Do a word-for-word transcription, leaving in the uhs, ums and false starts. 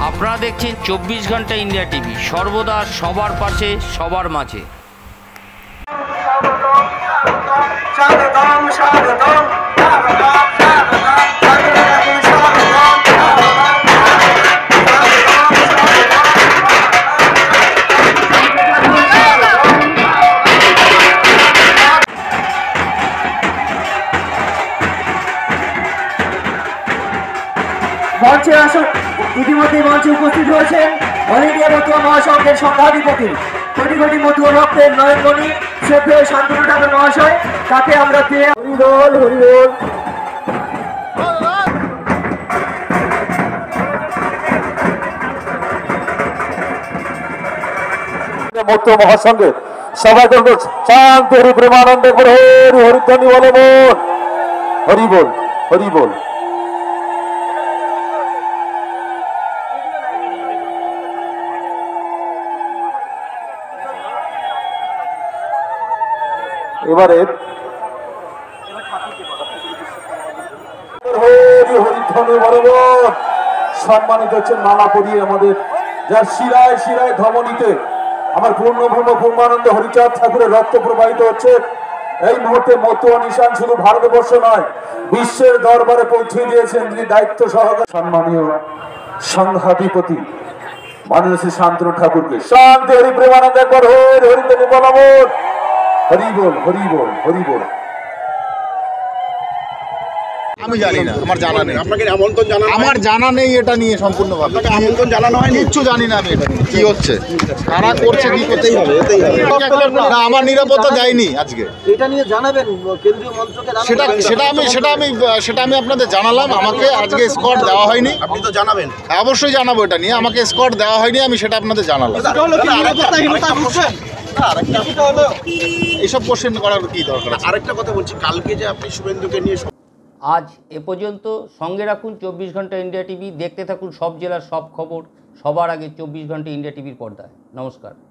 আপনারা দেখছেন চব্বিশ ঘন্টা ইন্ডিয়া টিভি, সর্বদা সবার পাশে, সবার মাঝে। মঞ্চে আসুন, ইতিমধ্যে মঞ্চে উপস্থিত হয়েছেন অল ইন্ডিয়া মতুয়া মহাসংঘের সংঘাধিপতি কোটি কোটি মতুয়া ভক্তের নয়নমণি শ্রদ্ধেয় শান্তনু ঠাকুর মহাশয়। তাকে আমরা পেয়ে হরিবল হরিবল। মতুয়া মহাসংঘের সবাই করবো শান্ত হরি প্রেমানন্দ করে হরি হরিধ্বনি বলে বোন হরিবল হরিবল। এবারে সম্মানিত হচ্ছেন মালা পরিয়ে আমাদের, যার শিরায় শিরায় ধমনীতে আমার পূর্ণভূম পূর্ণানন্দ হরিচাঁদ ঠাকুরের রক্ত প্রবাহিত হচ্ছে। এই মুহূর্তে মতুয়া নিশান শুধু ভারতবর্ষ নয়, বিশ্বের দরবারে পৌঁছে দিয়েছেন যিনি দায়িত্ব সহকারে সম্মানীয় সংঘাধিপতি মাননীয় শ্রী শান্তনু ঠাকুরকে। শান্তি হরি প্রেমানন্দ একবার হরি হরিধ্বনি বলাবো হরি বল হরি বল হরি বল। আমি জানি না, আমার জানা নেই। আপনাকে আমন্ত্রণ জানানো আমার জানা নেই এটা নিয়ে সম্পূর্ণভাবে। আপনাকে আমন্ত্রণ জানানো হয়নি? কিচ্ছু জানি না আমি এটা নিয়ে কি হচ্ছে, কারা করছে, কি করতেই হবে। না, আমার নিরাপত্তা দেয়নি আজকে। এটা নিয়ে জানাবেন কেন্দ্রীয় মন্ত্রকে। সেটা সেটা আমি সেটা আমি সেটা আমি আপনাদের জানালাম। আমাকে আজকে স্কট দেওয়া হয়নি। আপনি তো জানাবেন। অবশ্যই জানাবো এটা নিয়ে। আমাকে স্কট দেওয়া হয়নি, আমি সেটা আপনাদের জানালাম। এইসব কোশ্চেন করার কি দরকার? আরেকটা কথা বলছি, কালকে যে আপনি শুভেন্দুকে নিয়ে আজ এ পর্যন্ত। সঙ্গে রাখুন চব্বিশ ঘন্টা ইন্ডিয়া টিভি, দেখতে থাকুন সব জেলার সব খবর সবার আগে চব্বিশ ঘন্টা ইন্ডিয়া টিভির পর্দায়। নমস্কার।